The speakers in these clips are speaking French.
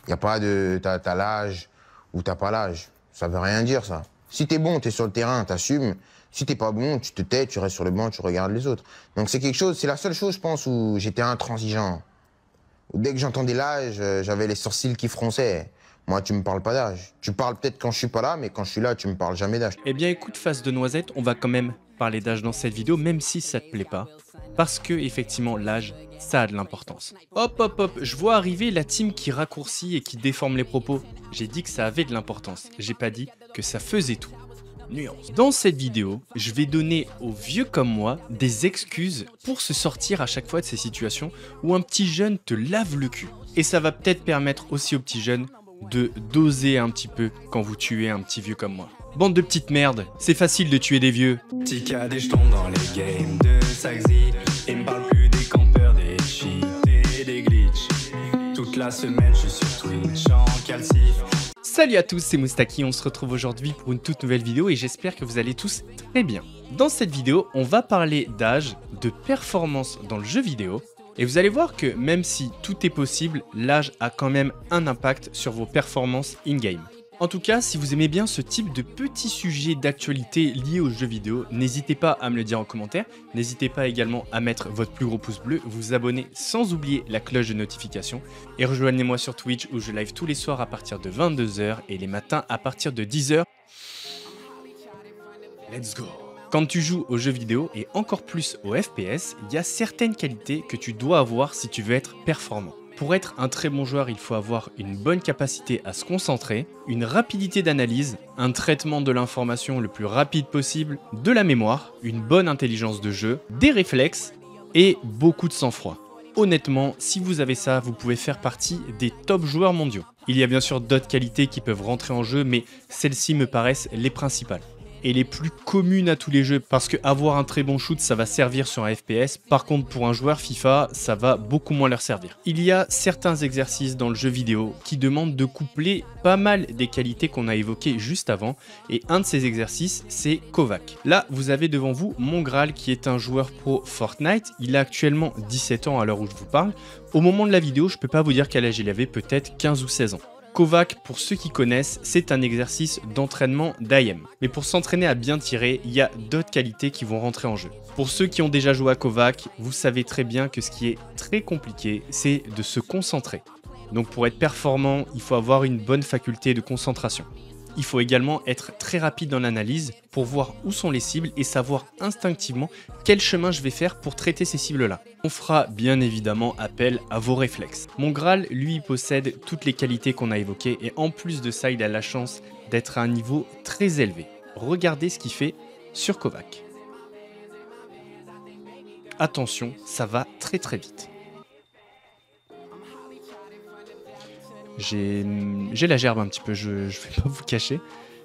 Il n'y a pas de t'as l'âge ou t'as pas l'âge. Ça veut rien dire, ça. Si t'es bon, t'es sur le terrain, t'assumes. Si t'es pas bon, tu te tais, tu restes sur le banc, tu regardes les autres. Donc c'est quelque chose, c'est la seule chose, je pense, où j'étais intransigeant. Dès que j'entendais l'âge, j'avais les sourcils qui fronçaient. Moi, tu me parles pas d'âge. Tu parles peut-être quand je suis pas là, mais quand je suis là, tu me parles jamais d'âge. Eh bien écoute, face de Noisette, on va quand même parler d'âge dans cette vidéo, même si ça te plaît pas. Parce que, effectivement, l'âge, ça a de l'importance. Hop, hop, hop, je vois arriver la team qui raccourcit et qui déforme les propos. J'ai dit que ça avait de l'importance. J'ai pas dit que ça faisait tout. Nuance. Dans cette vidéo, je vais donner aux vieux comme moi des excuses pour se sortir à chaque fois de ces situations où un petit jeune te lave le cul. Et ça va peut-être permettre aussi aux petits jeunes de doser un petit peu quand vous tuez un petit vieux comme moi. Bande de petites merdes, c'est facile de tuer des vieux. Tika des jetons dans les games de Saxy. Et me parle plus des campeurs, des cheats et des glitches. Toute la semaine, je suis sur Twitch en calcif. Salut à tous, c'est Moustaki, on se retrouve aujourd'hui pour une toute nouvelle vidéo et j'espère que vous allez tous très bien. Dans cette vidéo, on va parler d'âge, de performance dans le jeu vidéo, et vous allez voir que même si tout est possible, l'âge a quand même un impact sur vos performances in-game. En tout cas, si vous aimez bien ce type de petits sujets d'actualité liés aux jeux vidéo, n'hésitez pas à me le dire en commentaire, n'hésitez pas également à mettre votre plus gros pouce bleu, vous abonner sans oublier la cloche de notification, et rejoignez-moi sur Twitch où je live tous les soirs à partir de 22 h et les matins à partir de 10 h. Let's go! Quand tu joues aux jeux vidéo et encore plus aux FPS, il y a certaines qualités que tu dois avoir si tu veux être performant. Pour être un très bon joueur, il faut avoir une bonne capacité à se concentrer, une rapidité d'analyse, un traitement de l'information le plus rapide possible, de la mémoire, une bonne intelligence de jeu, des réflexes et beaucoup de sang-froid. Honnêtement, si vous avez ça, vous pouvez faire partie des top joueurs mondiaux. Il y a bien sûr d'autres qualités qui peuvent rentrer en jeu, mais celles-ci me paraissent les principales et les plus communes à tous les jeux, parce que avoir un très bon shoot ça va servir sur un FPS, par contre pour un joueur FIFA ça va beaucoup moins leur servir. Il y a certains exercices dans le jeu vidéo qui demandent de coupler pas mal des qualités qu'on a évoquées juste avant, et un de ces exercices c'est Kovac. Là vous avez devant vous Mongral qui est un joueur pro Fortnite, il a actuellement 17 ans à l'heure où je vous parle. Au moment de la vidéo je peux pas vous dire quel âge il avait, peut-être 15 ou 16 ans. Kovac, pour ceux qui connaissent, c'est un exercice d'entraînement d'IM. Mais pour s'entraîner à bien tirer, il y a d'autres qualités qui vont rentrer en jeu. Pour ceux qui ont déjà joué à Kovac, vous savez très bien que ce qui est très compliqué, c'est de se concentrer. Donc pour être performant, il faut avoir une bonne faculté de concentration. Il faut également être très rapide dans l'analyse pour voir où sont les cibles et savoir instinctivement quel chemin je vais faire pour traiter ces cibles-là. On fera bien évidemment appel à vos réflexes. Mongral, lui, possède toutes les qualités qu'on a évoquées et en plus de ça, il a la chance d'être à un niveau très élevé. Regardez ce qu'il fait sur Kovac. Attention, ça va très très vite. J'ai la gerbe un petit peu, je vais pas vous cacher.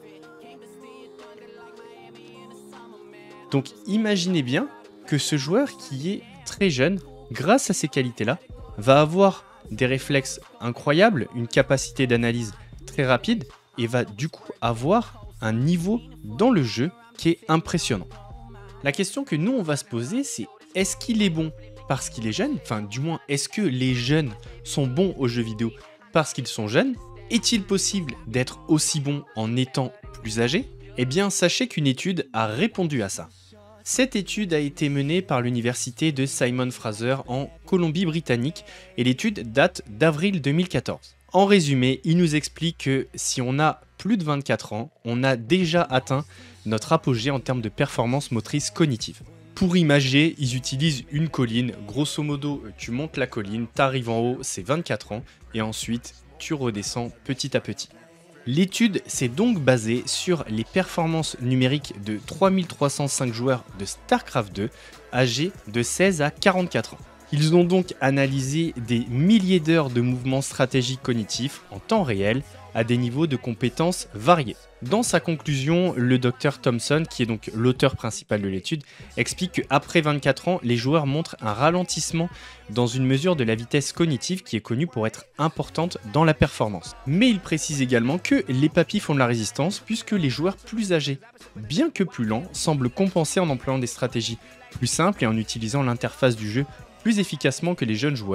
Donc imaginez bien que ce joueur qui est très jeune, grâce à ces qualités-là, va avoir des réflexes incroyables, une capacité d'analyse très rapide et va du coup avoir un niveau dans le jeu qui est impressionnant. La question que nous on va se poser, c'est est-ce qu'il est bon parce qu'il est jeune? Enfin du moins, est-ce que les jeunes sont bons aux jeux vidéo parce qu'ils sont jeunes? Est-il possible d'être aussi bon en étant plus âgé? Eh bien, sachez qu'une étude a répondu à ça. Cette étude a été menée par l'université de Simon Fraser en Colombie-Britannique et l'étude date d'avril 2014. En résumé, il nous explique que si on a plus de 24 ans, on a déjà atteint notre apogée en termes de performance motrice cognitive. Pour imager, ils utilisent une colline. Grosso modo, tu montes la colline, t'arrives en haut, c'est 24 ans, et ensuite, tu redescends petit à petit. L'étude s'est donc basée sur les performances numériques de 3305 joueurs de StarCraft 2, âgés de 16 à 44 ans. Ils ont donc analysé des milliers d'heures de mouvements stratégiques cognitifs en temps réel, à des niveaux de compétences variés. Dans sa conclusion, le Dr Thompson, qui est donc l'auteur principal de l'étude, explique qu'après 24 ans, les joueurs montrent un ralentissement dans une mesure de la vitesse cognitive qui est connue pour être importante dans la performance. Mais il précise également que les papilles font de la résistance puisque les joueurs plus âgés, bien que plus lents, semblent compenser en employant des stratégies plus simples et en utilisant l'interface du jeu plus efficacement que les jeunes joueurs,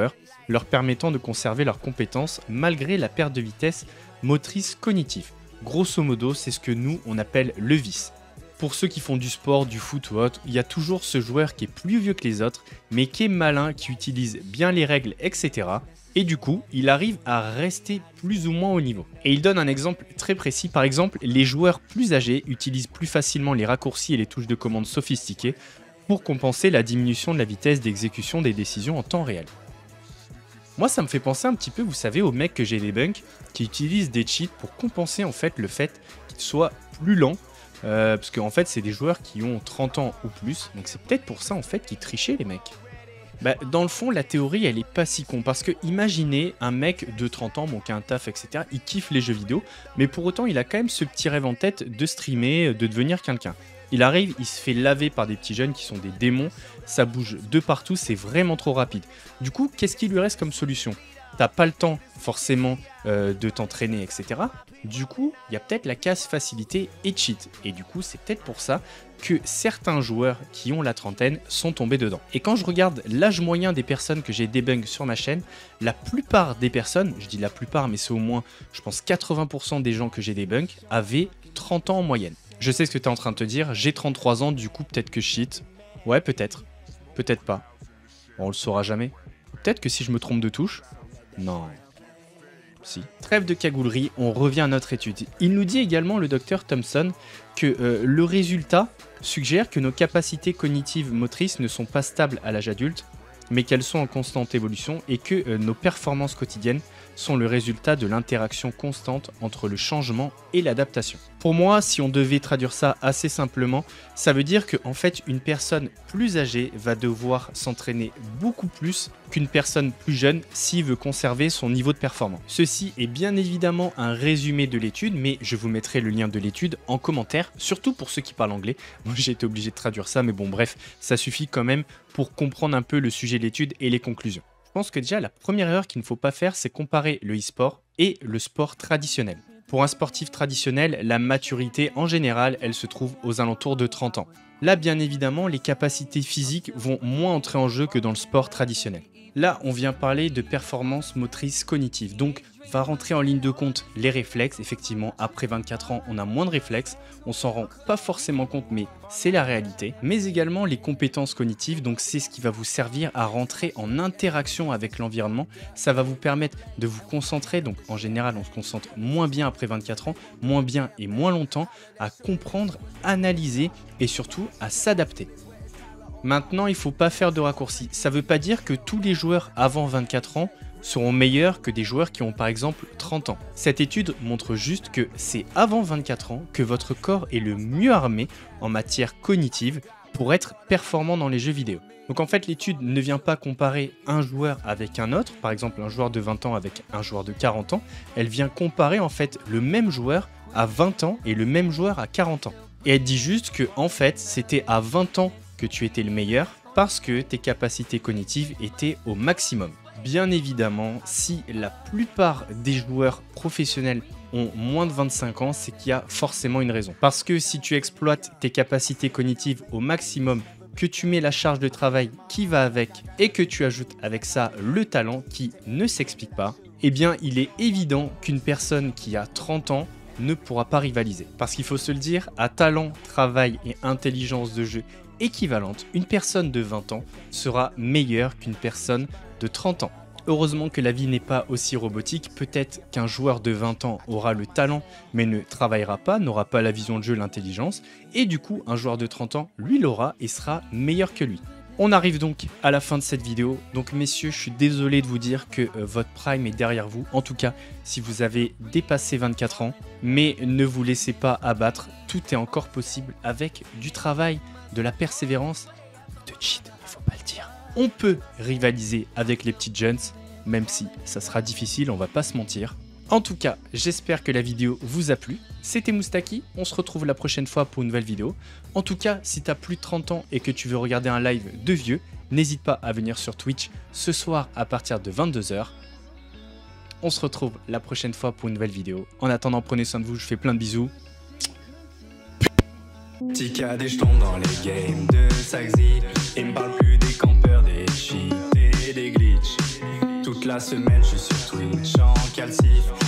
leur permettant de conserver leurs compétences malgré la perte de vitesse motrice cognitive. Grosso modo, c'est ce que nous, on appelle le vice. Pour ceux qui font du sport, du foot ou autre, il y a toujours ce joueur qui est plus vieux que les autres, mais qui est malin, qui utilise bien les règles, etc. Et du coup, il arrive à rester plus ou moins au niveau. Et il donne un exemple très précis. Par exemple, les joueurs plus âgés utilisent plus facilement les raccourcis et les touches de commande sophistiquées pour compenser la diminution de la vitesse d'exécution des décisions en temps réel. Moi, ça me fait penser un petit peu, vous savez, aux mecs que j'ai débunk qui utilisent des cheats pour compenser en fait le fait qu'ils soient plus lents. Parce qu'en fait, c'est des joueurs qui ont 30 ans ou plus. Donc c'est peut-être pour ça en fait qu'ils trichaient les mecs. Bah, dans le fond, la théorie, elle est pas si con. Parce que imaginez un mec de 30 ans, bon, qui a un taf, etc. Il kiffe les jeux vidéo. Mais pour autant, il a quand même ce petit rêve en tête de streamer, de devenir quelqu'un. Il arrive, il se fait laver par des petits jeunes qui sont des démons. Ça bouge de partout, c'est vraiment trop rapide. Du coup, qu'est-ce qui lui reste comme solution ? T'as pas le temps forcément de t'entraîner, etc. Du coup, il y a peut-être la case facilité et cheat. Et du coup, c'est peut-être pour ça que certains joueurs qui ont la trentaine sont tombés dedans. Et quand je regarde l'âge moyen des personnes que j'ai débunk sur ma chaîne, la plupart des personnes, je dis la plupart, mais c'est au moins, je pense 80% des gens que j'ai débunk avaient 30 ans en moyenne. Je sais ce que tu es en train de te dire, j'ai 33 ans, du coup peut-être que je cheat. Ouais, peut-être. Peut-être pas. On le saura jamais. Peut-être que si je me trompe de touche. Non. Si. Trêve de cagoulerie, on revient à notre étude. Il nous dit également, le docteur Thompson, que le résultat suggère que nos capacités cognitives motrices ne sont pas stables à l'âge adulte, mais qu'elles sont en constante évolution et que nos performances quotidiennes sont le résultat de l'interaction constante entre le changement et l'adaptation. Pour moi, si on devait traduire ça assez simplement, ça veut dire qu'en fait, une personne plus âgée va devoir s'entraîner beaucoup plus qu'une personne plus jeune s'il veut conserver son niveau de performance. Ceci est bien évidemment un résumé de l'étude, mais je vous mettrai le lien de l'étude en commentaire, surtout pour ceux qui parlent anglais. Moi, j'ai été obligé de traduire ça, mais bon, bref, ça suffit quand même pour comprendre un peu le sujet de l'étude et les conclusions. Je pense que déjà, la première erreur qu'il ne faut pas faire, c'est comparer le e-sport et le sport traditionnel. Pour un sportif traditionnel, la maturité, en général, elle se trouve aux alentours de 30 ans. Là, bien évidemment, les capacités physiques vont moins entrer en jeu que dans le sport traditionnel. Là, on vient parler de performance motrice cognitive, donc va rentrer en ligne de compte les réflexes. Effectivement, après 24 ans, on a moins de réflexes, on s'en rend pas forcément compte, mais c'est la réalité. Mais également les compétences cognitives, donc c'est ce qui va vous servir à rentrer en interaction avec l'environnement. Ça va vous permettre de vous concentrer, donc en général, on se concentre moins bien après 24 ans, moins bien et moins longtemps, à comprendre, analyser et surtout à s'adapter. Maintenant, il ne faut pas faire de raccourcis. Ça ne veut pas dire que tous les joueurs avant 24 ans seront meilleurs que des joueurs qui ont par exemple 30 ans. Cette étude montre juste que c'est avant 24 ans que votre corps est le mieux armé en matière cognitive pour être performant dans les jeux vidéo. Donc en fait, l'étude ne vient pas comparer un joueur avec un autre, par exemple un joueur de 20 ans avec un joueur de 40 ans, elle vient comparer en fait le même joueur à 20 ans et le même joueur à 40 ans. Et elle dit juste que en fait, c'était à 20 ans que tu étais le meilleur parce que tes capacités cognitives étaient au maximum. Bien évidemment, si la plupart des joueurs professionnels ont moins de 25 ans, c'est qu'il y a forcément une raison. Parce que si tu exploites tes capacités cognitives au maximum, que tu mets la charge de travail qui va avec et que tu ajoutes avec ça le talent qui ne s'explique pas, eh bien il est évident qu'une personne qui a 30 ans ne pourra pas rivaliser. Parce qu'il faut se le dire, à talent, travail et intelligence de jeu équivalente, une personne de 20 ans sera meilleure qu'une personne de 30 ans. Heureusement que la vie n'est pas aussi robotique, peut-être qu'un joueur de 20 ans aura le talent mais ne travaillera pas, n'aura pas la vision de jeu, l'intelligence, et du coup un joueur de 30 ans, lui l'aura et sera meilleur que lui. On arrive donc à la fin de cette vidéo, donc messieurs, je suis désolé de vous dire que votre prime est derrière vous, en tout cas si vous avez dépassé 24 ans, mais ne vous laissez pas abattre, tout est encore possible avec du travail, de la persévérance, de cheat, il faut pas le dire. On peut rivaliser avec les petites jeunes, même si ça sera difficile, on va pas se mentir. En tout cas, j'espère que la vidéo vous a plu. C'était Moustaki, on se retrouve la prochaine fois pour une nouvelle vidéo. En tout cas, si tu as plus de 30 ans et que tu veux regarder un live de vieux, n'hésite pas à venir sur Twitch ce soir à partir de 22 h. On se retrouve la prochaine fois pour une nouvelle vidéo. En attendant, prenez soin de vous, je fais plein de bisous. Tika des jetons dans les games de Saxi. Il me parle plus des campeurs, des cheats et des glitches. Toute Toute la semaine, je suis sur Twitch en calcif.